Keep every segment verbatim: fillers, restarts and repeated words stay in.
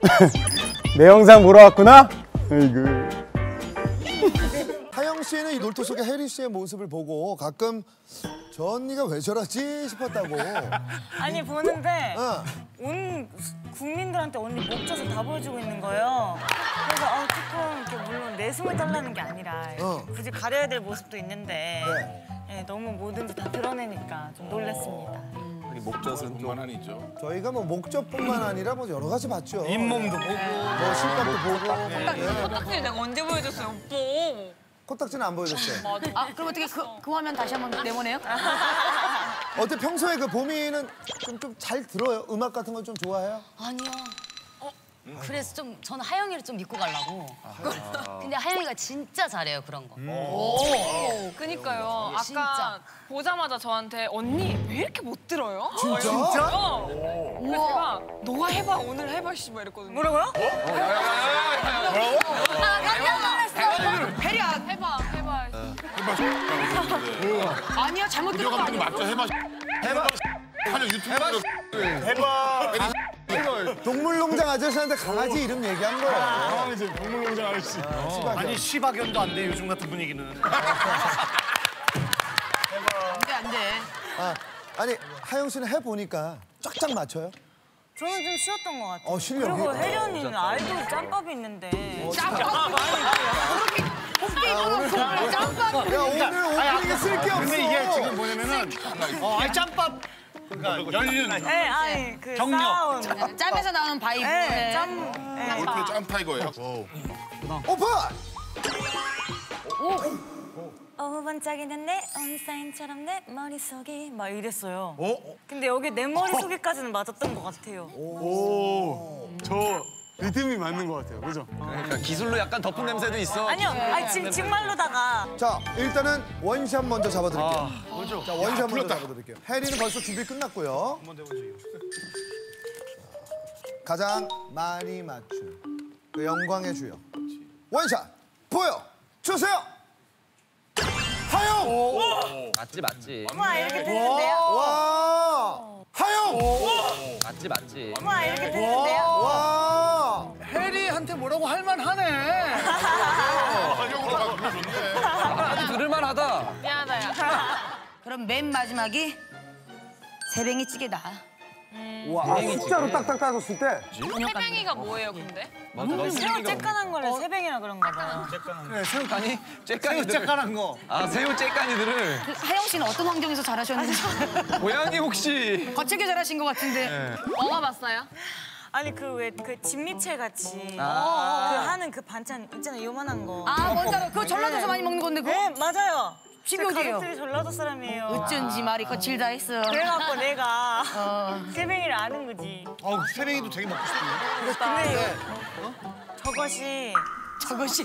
내 영상 보러 왔구나? 아이고. 하영 씨는 이 놀토 속의 혜리 씨의 모습을 보고 가끔 저 언니가 왜 저러지 싶었다고. 아니 보는데 어. 온 국민들한테 언니 목젖을 다 보여주고 있는 거예요. 그래서 아, 조금 이렇게 물론 내숭을 달라는 게 아니라 어. 굳이 가려야 될 모습도 있는데 네. 예, 너무 뭐든지 다 드러내니까 좀 놀랐습니다. 목젖은 좀 아니죠. 저희가 뭐 목젖뿐만 아니라 뭐 여러 가지 봤죠. 잇몸도 보고, 뭐 실밥도 보고. 코딱지 내가 언제 보여줬어요, 오빠? 코딱지는 안 보여줬어요. 아, 그럼 어떻게 그, 그 화면 다시 한번 내보내요? 어때 평소에 그 보미는 좀 좀 잘 들어요? 음악 같은 거 좀 좋아해요? 아니요. 어? 그래서 좀 저는 하영이를 좀 믿고 가려고. 근데 하영이가 진짜 잘해요 그런 거. 오, 그니까요. 아까 진짜. 보자마자 저한테 언니 왜 이렇게 못 들어요? 진짜? 진짜? 그래서 제가 너가 해봐, 오늘 해봐 씨 막 이랬거든요. 뭐라고요? 아 깜짝 놀랐어. 혜리야, 해봐, 해봐. 아니야, 잘못 들은 거 아니야. 맞죠? 해봐. 해봐. 하는 유튜브로 해봐. 동물농장 아저씨한테 강아지 이름 얘기한 거예요. 아, 이제 동물농장 아저씨. 아니 시박연도 안 돼 요즘 같은 분위기는. 안돼, 안돼. 아, 아니 하영 씨는 해보니까 쫙쫙 맞춰요? 저는 좀 쉬웠던 것 같아요. 어, 실력이? 그리고 혜리 언니는 아이돌 짬밥이 있는데 짬밥? 야 오늘 오프닝에 쓸 게 없어. 근데 이게 지금 뭐냐면은 어, 아니 짬밥. 그러니까 연륜. 네, 아니 그 경력. 싸움. 짬에서 나오는 바이브. 네, 짬. 네. 골프의 짬타이거예요. 오픈! 어 반짝이는 네온 사인처럼 내 머릿속이 막 이랬어요. 근데 여기 내 머릿속에까지는 맞았던 것 같아요. 오, 저 리듬이 맞는 것 같아요. 그죠? 그러니까 기술로 약간 덮은 냄새도 있어. 아니요, 아니 지금 정말로다가 자 일단은 원샷 먼저 잡아드릴게요. 뭐죠? 자 원샷 먼저 잡아드릴게요. 해리는 벌써 준비 끝났고요. 한번 해보지. 가장 많이 맞춘 그 영광의 주역 원샷 보여 주세요. 하영! 맞지 맞지. 와 이렇게 되는데요? 와! 하영! 맞지 맞지. 와 이렇게 되는데요? 와! 해리한테 뭐라고 할 만하네. 하영으로 가 그거 좋네. 아주 들을만하다. 미안하다, 야. 그럼 맨 마지막이 새뱅이 찌개다. 와, 숫자로 딱딱 따졌을 때 새뱅이가 뭐예요, 근데? 새우 쬐깐한 거를 새뱅이라 그런가 봐. 그래, 새우 아니 새우 쬐깐이들. 쬐깐한 거. 아 새우 쬐깐이들을. 그 하영 씨는 어떤 환경에서 잘하셨는지 고양이 혹시. 거칠게 잘하신 것 같은데. 먹어봤어요? 아니 그 왜 그 진미채 같이 아. 그 하는 그 반찬 있잖아요, 요만한 거. 아 뭔지 알아. 그거 전라도에서 많이 먹는 건데 그거. 네 맞아요. 제 식욕이에요. 가족들이 전라도 사람이에요. 어쩐지 말이 거칠다 했어. 그래갖고 내가 새뱅이를 아는 거지. 어, 새뱅이도 되게 먹고 싶은데. 근데 저것이 저것이.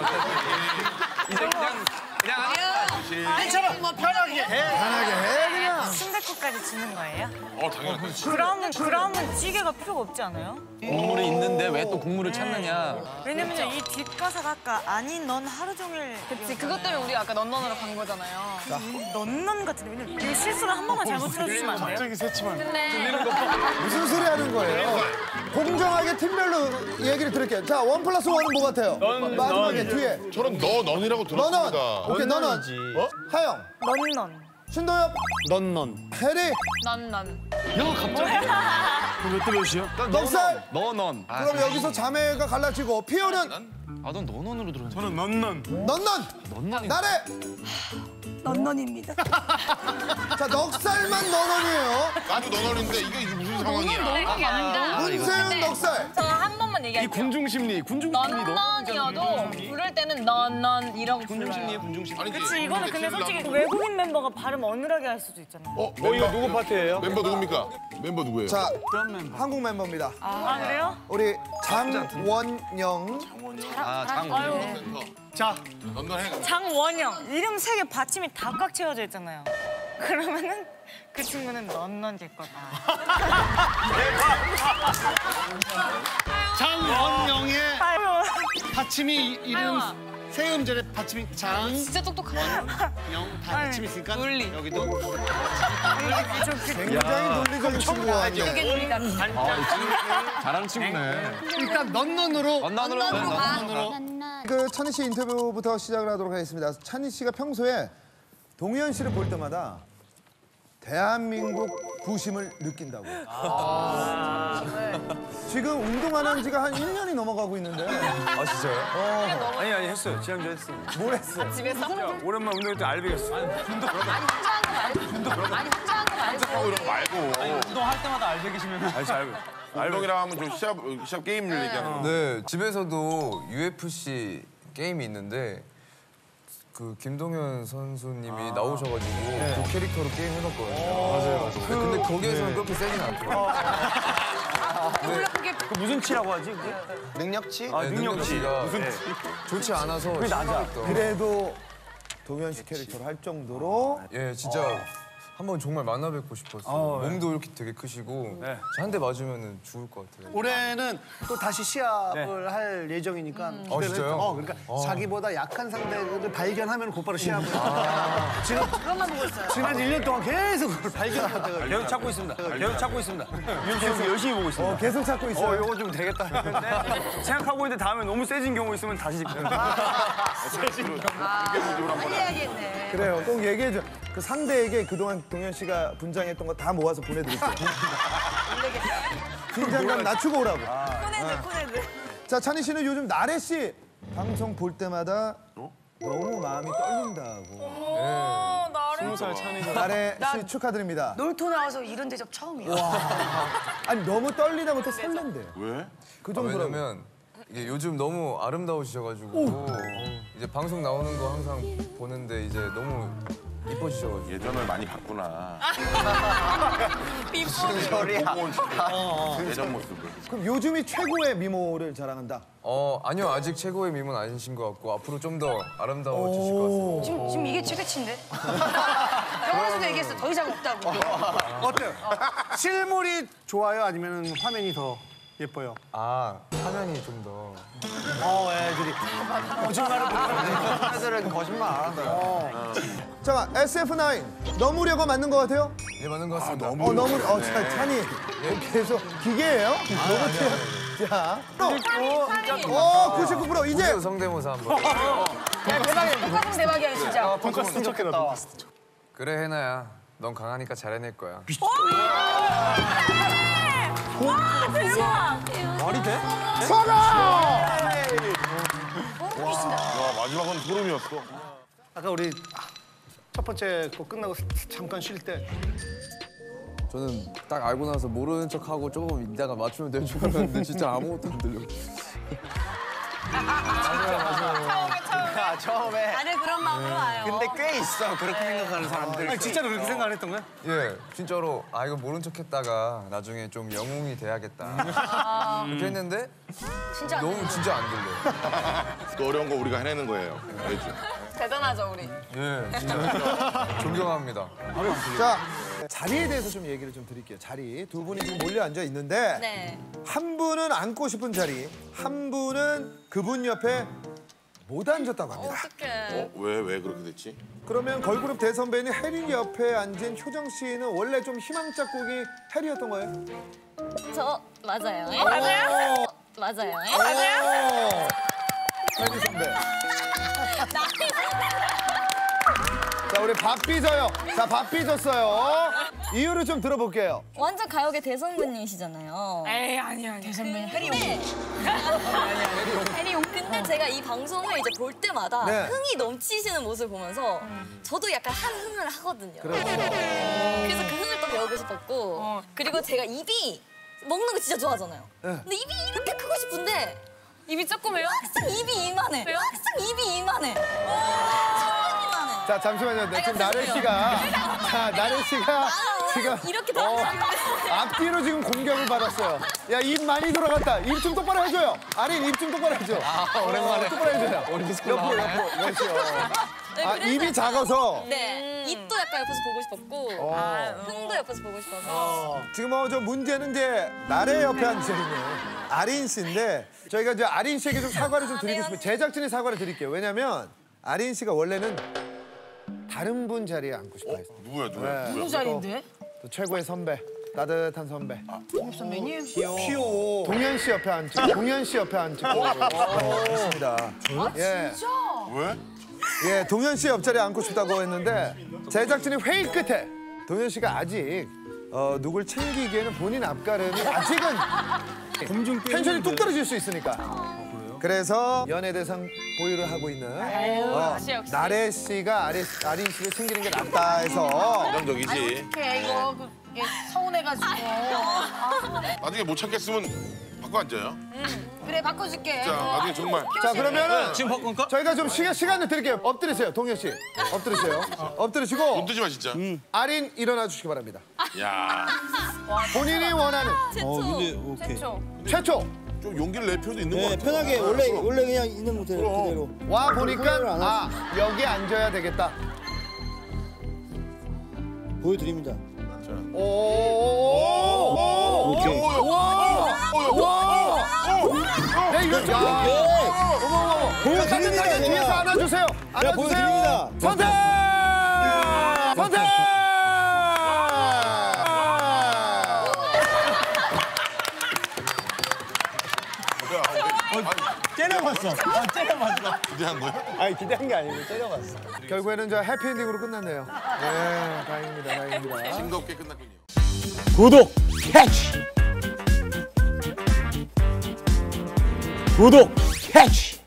이제 그냥 그냥 하니까. 괜찮아. 뭐 편하게 해. 편하게 해 그냥. 순댓국까지 주는 거예요? 어 당연하지. 그러면 그러면 찌개가 필요가 없지 않아요? 국물이 있는데 왜 또 국물을 찾느냐. 왜냐면 이 뒷가사가 아까 아니 넌 하루 종일 그치, 그것 때문에 우리 아까 넌넌으로 간 거잖아요. 넌넌 같은데 왜냐면 이 실수를 한 번만 잘못 틀어주시면 안 돼요? 갑자기 새침한. 근데 무슨 소리 하는 거예요? 공정하게 팀별로 얘기를 드릴게요. 자, 원 플러스 원은 뭐 같아요? 마지막에 뒤에. 저는 너 넌이라고 들었습니다. 너넌. 오케이, 너넌. 어? 하영. 넌넌. 신도엽. 넌넌. 해리. 넌넌. 야 갑자기. 몇 대 몇이야? 넉살. 너넌. 아, 그럼 여기서 자매가 갈라지고 피오는 아넌 너넌으로 들었는데. 저는 넌넌. 넌넌. 넌넌이. 나래. 넌넌입니다. 자, 넉살만 너넌이에요. 나도 넌넌인데 이게 이게 무슨 상황이야? 너무 아니다. 문세윤 넉살. 저 한 번만 이 얘기할게요. 군중 심리, 군중 심리 너. 넌넌이어도 부를 때는 넌넌 이라고 군중 심리, 불러요. 군중 심리. 아니지. 그치 이거는 근데 킬러. 솔직히 외국인 멤버가 발음 어눌하게 할 수도 있잖아요. 어, 어 이거 누구 파트예요? 멤버 누굽니까? 멤버 누구예요? 자, 어떤 멤버? 한국 멤버입니다. 아 그래요? 우리 장원영. 아 장. 자, 넌넌 해. 장원영 이름 세 개 받침이 다 꽉 채워져 있잖아요. 그러면은 그 친구는 넌넌 될 거다. 장원영의 아유, 받침이 이름 세 음절에 받침이 장, 진짜 똑똑하네. 영 다 받침이 있으니까 논리. 여기도 굉장히 논리적인 친구가 왔네요. 되게 논리다. 잘하는 친구네. 일단 넌넌으로 원단으로 넌넌으로 그 찬희 씨 인터뷰부터 시작을 하도록 하겠습니다. 찬희 씨가 평소에 동현 씨를 볼 때마다 대한민국 부심을 느낀다고. 지금 운동 안 한 지가 한 일 년이 넘어가고 있는데 아 진짜요? 아니 아니 했어요. 지난주에 했어요. 뭘 했어? 집에서? 오랜만 운동할 때 알배겼어. 아니 혼자 한 거 말고. 아니 혼자 한 거 말고. 어, 이런 거 말고. 운동할 때마다 알배기시면 아니 잘. 알동이랑 하면 좀 시합, 시합 게임을 얘기하는 거. 네, 집에서도 유에프씨 게임이 있는데 그 김동현 선수님이 나오셔가지고 그 캐릭터로 게임 해봤거든요. 맞아요, 맞아요. 그, 근데 거기에서는 그렇게 세진 않더라고요. 몰라 그게 그 무슨 치라고 하지? 그게? 능력치? 아, 능력치. 능력치가 좋지 않아서 그게 낮아. 그래도 동현 씨 캐릭터로 할 정도로 예, 진짜 한번 정말 만나 뵙고 싶었어요. 어, 네. 몸도 이렇게 되게 크시고 네. 한 대 맞으면 죽을 것 같아요. 올해는 또 다시 시합을 네. 할 예정이니까 어, 진짜요? 어, 그러니까 자기보다 약한 상대를 발견하면 곧바로 시합을 지금 그것만 보고 있어요. 지난 일 년 동안 계속 그걸 발견하다가 계속 찾고 있습니다. 계속 찾고 있습니다. 유엠씨 여기 열심히 보고 있습니다. 어, 계속 찾고 어, 있어요. 이거 좀 되겠다 했는데 생각하고 있는데 다음에 너무 세진 경우 있으면 다시 세진 거. 그게 문제로 한번. 해야겠네. 그래요. 꼭 얘기해줘. 그 상대에게 그동안 동현 씨가 분장했던 거 다 모아서 보내드릴게요. 긴장감 낮추고 오라고. 코네드 코네드. 자, 찬희 씨는 요즘 나래 씨 방송 볼 때마다 너무 마음이 떨린다고. 어, 나를. 스무 살 차니가 나래 씨 축하드립니다. 놀토 나와서 이런 대접 처음이야. 아니 너무 떨리다 못해 설렌대요. 왜? 그 아, 정도로. 왜냐면 이게 요즘 너무 아름다우셔가지고 이제 방송 나오는 거 항상 보는데 이제 너무 이뻐지셔가지고 예전을 많이 봤구나. 소리야. 예전 모습을. 그럼 요즘이 최고의 미모를 자랑한다. 어 아니요 아직 최고의 미모는 아니신 것 같고 앞으로 좀 더 아름다워지실 것 같습니다. 지금, 지금 이게 최대치인데? 병원에서도 얘기했어. 더 이상 없다고. 어때요? 실물이 좋아요? 아니면 화면이 더 예뻐요? 아 화면이 좀 더. 어, 애들이 거짓말을 못하는 애들은 거짓말 안 하더라. 잠깐 에스에프 나인 너무려고 맞는 것 같아요? 예 맞는 것 같습니다. 너무. 어 너무 어 자, 찬이 계속 기계예요? 로봇이에요? 자, 오 구십구 퍼센트 이제 이제 성대모사 한번. 야, 대박이야. 똑같은 대박이야, 진짜. 돈까스 좋겠다. 그래 해나야 넌 강하니까 잘해낼 거야. 와 대박. 말이 돼? 와, 마지막은 소름이었어. 아까 우리 첫 번째 거 끝나고 잠깐 쉴 때 저는 딱 알고 나서 모르는 척하고 조금 이따가 맞추면 될 줄 알았는데 진짜 아무것도 안 들려. 아, 처음에. 다들 그런 마음으로 와요. 근데 꽤 있어. 그렇게 생각하는 사람들. 아니, 진짜로 그렇게 생각 안 했던 거야? 예, 진짜로 아 이거 모른 척했다가 나중에 좀 영웅이 돼야겠다. 이렇게 했는데 진짜 안 너무 진짜 안 들려. 또 어려운 거 우리가 해내는 거예요. 알죠? 대단하죠, 우리. 예, 진짜 존경합니다. 자 자리에 대해서 좀 얘기를 좀 드릴게요. 자리 두 분이 지금 몰려 앉아 있는데 네. 한 분은 앉고 싶은 자리, 한 분은 그분 옆에 못 앉았다고 합니다. 어떡해. 어, 왜, 왜 그렇게 됐지? 그러면 걸그룹 대선배인 혜린 옆에 앉은 효정 씨는 원래 좀 희망 짝꿍이 혜리였던 거예요? 저 맞아요. 맞아요? 맞아요. 맞아요? 혜리 선배. 자 우리 밥 빚어요. 자 밥 빚었어요. 이유를 좀 들어볼게요. 완전 가요계 대선배님이시잖아요. 에이, 아니야, 아니야. 대선배 해리용. 해리용. 근데 제가 이 방송을 이제 볼 때마다 네. 흥이 넘치시는 모습을 보면서 저도 약간 한 흥을 하거든요. 그렇죠. 그래서 그 흥을 또 배우고 싶었고 어. 그리고 제가 입이 먹는 거 진짜 좋아하잖아요. 네. 근데 입이 이렇게 크고 싶은데 입이 조그매요? 항상 입이 이만해. 왜요? 항상 입이 이만해. 정말 이만해. 자 잠시만요. 네, 지금 나래 씨가 자 나래 씨가 지금 이렇게 어, 다 앞뒤로 지금 공격을 받았어요. 야 입 많이 돌아갔다. 입 좀 똑바로 해줘요. 아린 입 좀 똑바로 해줘. 아 오랜만에 똑바로 해줘요. 옆으로 옆으로 그렇죠. 아, 입이 작아서. 네. 입도 약간 옆에서 보고 싶었고 아, 흥도 옆에서 보고 싶어서. 지금 뭐 저 문제는 이제 나래 옆에 앉아 있는 아린 씨인데 저희가 이제 아린 씨에게 좀 사과를 좀 드리고 싶어요. 제작진의 사과를 드릴게요. 왜냐면 아린 씨가 원래는 다른 분 자리에 앉고 싶어 했어요. 누구야 누구야? 네. 누구 자리인데? 또 최고의 선배, 따뜻한 선배. 선배님? 귀여워. 동현 씨 옆에 앉고, 동현 씨 옆에 앉고 했습니다. 아 예. 진짜? 왜? 예, 동현 씨 옆자리에 앉고 싶다고 했는데 제작진이 회의 끝에 동현 씨가 아직 어, 누굴 챙기기에는 본인 앞가름이 아직은 텐션이 뚝 떨어질 수 있으니까. 그래서 연예대상 보유를 하고 있는 어, 역시, 역시. 나래 씨가 아리, 아린 씨를 챙기는 게 낫다 해서 부정적이지. 어떡해 이거 그, 이게 서운해가지고. 나중에 못 찾겠으면 바꿔 앉아요. 그래 바꿔줄게. 자 나중에 정말. 자 그러면은 지금 바꿀까? 저희가 좀 시간, 시간을 드릴게요. 엎드리세요, 동현 씨. 엎드리세요. 엎드리시고 눈 뜨지 마 진짜. 아린 일어나 주시기 바랍니다. 야. 본인이 원하는 최초. 근데 오케이. 최초. 최초 좀 용기를 낼 필요도 있는 것 네, 같아. 편하게 원래 원래 그냥 있는 그대로. 그대로. 와 보니까 소개를 안 아 여기 앉아야 되겠다. 보여드립니다. 오오오오 오케이. 네 이거 좀 어머 어머 보여드립니다, 따뜻하게 뒤에서 제가. 안아주세요. 안아주세요. 보여드립니다. 선택 선택. 째려봤어. 아, 째려봤어. 기대한 거야? 아니 기대한 게 아니고 째려봤어. 결국에는 저 해피엔딩으로 끝났네요. 네 다행입니다 다행입니다. 싱겁게 끝났군요. 구독 캐치. 구독 캐치.